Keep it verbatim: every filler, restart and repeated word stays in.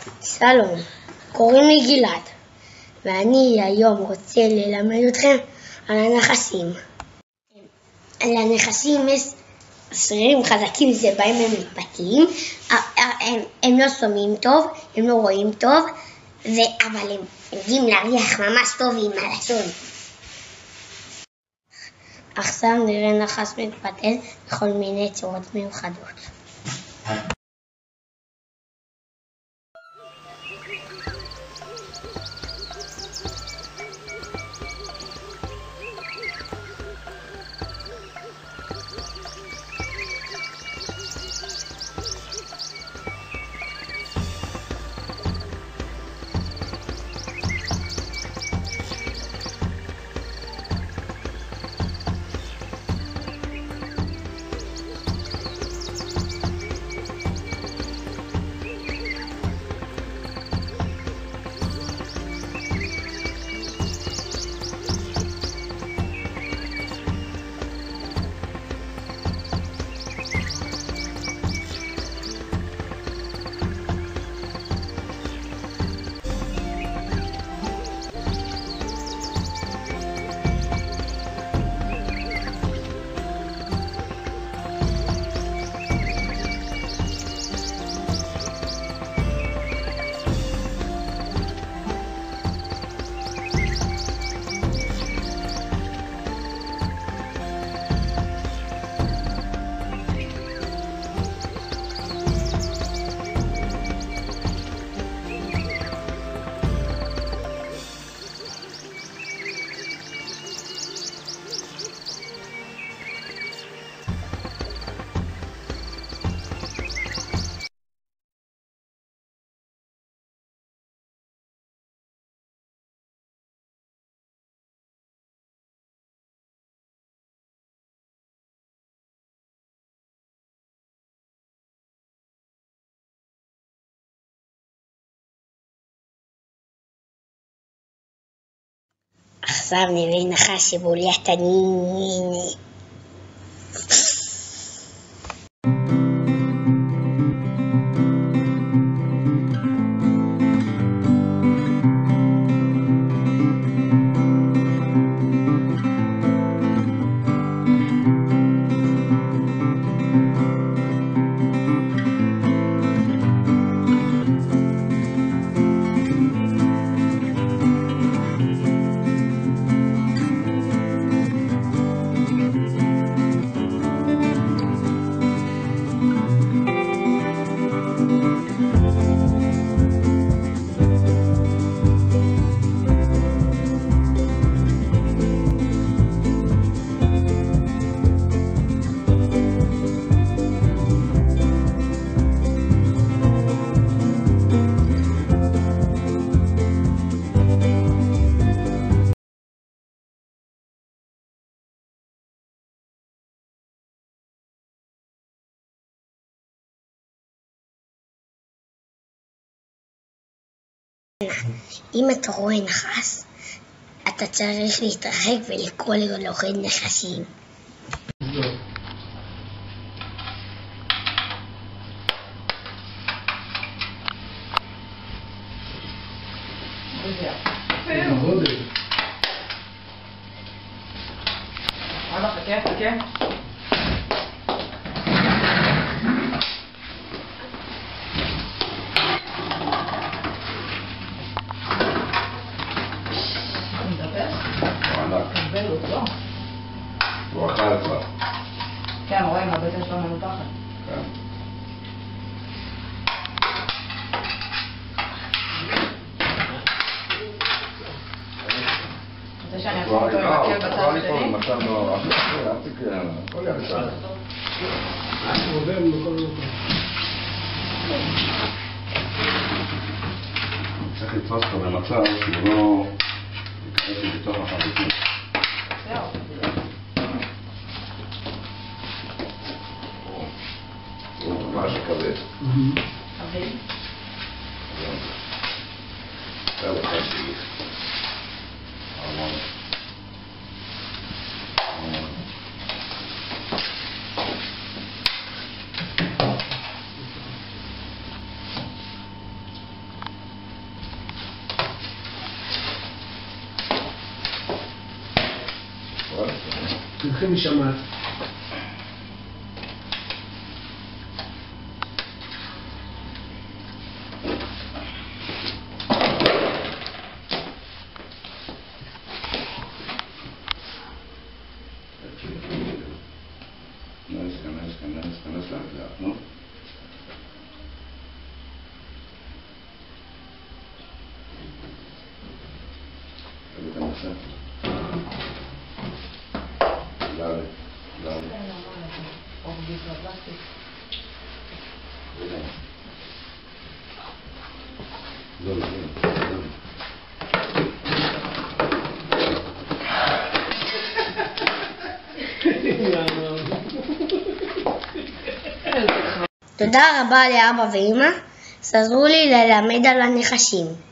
שלום, קוראים לי גלעד, ואני היום רוצה ללמד אתכם על הנכסים. על הנכסים יש שרירים חזקים שבהם הם מתבטאים, הם, הם לא שומעים טוב, הם לא רואים טוב, ו- אבל הם יודעים להריח ממש טוב עם הלשון. עכשיו נראה נחש מתבטל בכל מיני צורות מיוחדות. עכשיו נראה נחש שבולע תנין. אם אתה רואה נחש, אתה צריך להתרחק ולקרוא ללוכד נחשים. חכה, חכה. הוא אכל כבר. כן, רואים, הבטן שלו מנותחת. כן. רוצה שאני אקרוא אותו עם עקב בצד השני? אני פה במצב לא... אל תקרא, הכל יהיה בסדר. צריך לתפוס אותו במצב שהוא לא ייכנס בתוך החלוטין. הוא ממש כבד. כבד? זה לא חשוב. המון. המון. הכי משמעת. כנס, כנס, כנס, כנס לאט לאט, נו. תביא את המסע. לאט, לאט. לא, לא, לא. תודה רבה לאבא ואמא, שעזרו לי ללמד על הנחשים.